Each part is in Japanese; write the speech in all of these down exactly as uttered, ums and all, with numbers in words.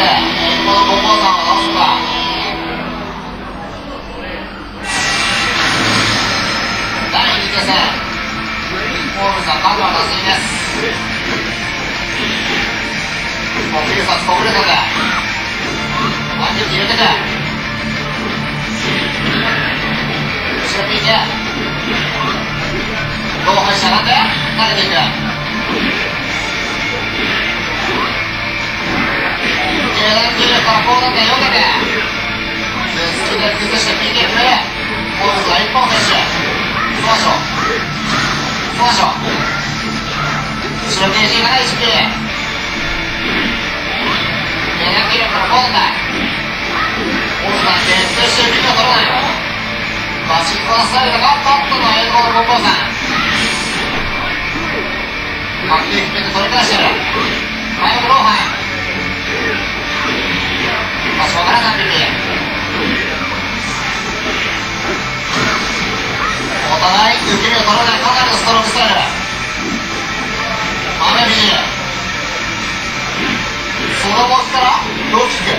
このボンボンさんを倒すのか。だいに決戦、ホームズさんバトルは達成です。もうフィルサスコブレートでワンジュー入れてて、後ろピーケローハイしゃがんで投げていく。中段重力から高段階よけてスキルで崩して ピーケー プレー。ホームズが一本選手スマッショスマッショ後ろ ケージー が エイチピー 中段重力から高段階ホームズが徹底して耳を取らないマシンコアスタイルがバットの英語のボンボンさん確定決めて取り返してる。早くローハイ場所からさんびきお互い受け身を取らないかなりのストロングスタイル。雨ビジそのボスからローキック。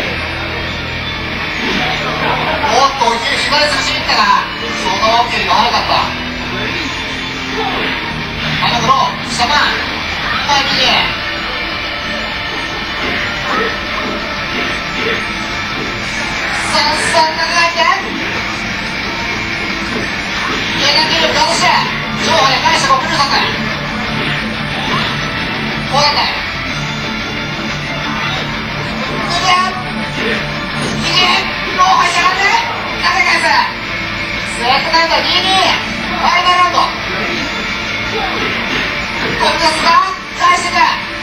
おっと左すぐしに行ったがその受け身が早かった。早くロー下パン雨ビジさんさん投げて軽減筋力ガードして上波で返してこうプルさんだこうやって逃げ逃げローハイしゃがんで投げ返すセットカウントにたいにファイナルラウンドコンテストが返していく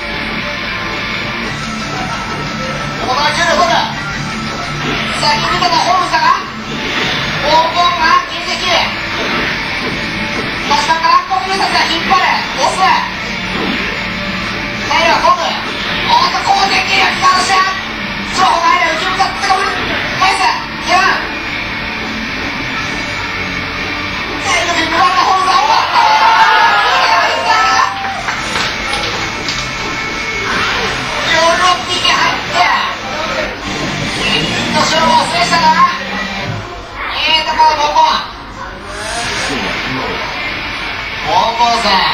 同じように取る先に見てたホームズだがボンボンが近撃真下からコンビニーが引っ張る押すタイルはコムおっと攻撃力ガードして情報が入る内向かってかぶる返すキランタイルで無駄なホームズが終わったヨーロッピーに入って勝負を制したがいいところボンボンボンボンさん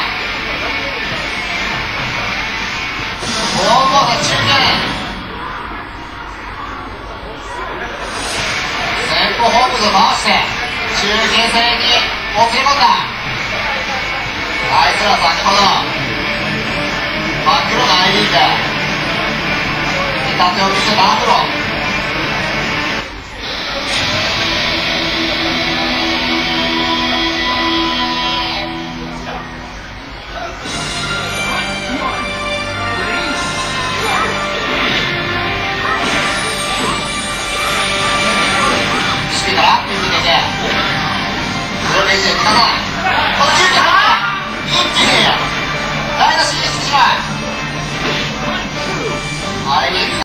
ボンボンさん中堅先方ホームズを回して中堅戦にもつれ込んだ。あいつら先ほど真っ黒な アイディー で見立てを見せたアフロプロレスでください。この中継は一気に台無しにしてしまう。